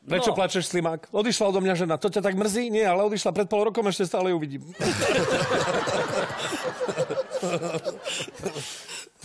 Prečo plačeš, Slimák? Odišla odo mňa žena. To ťa tak mrzí? Nie, ale odišla pred pol rokom, ešte stále ju vidím.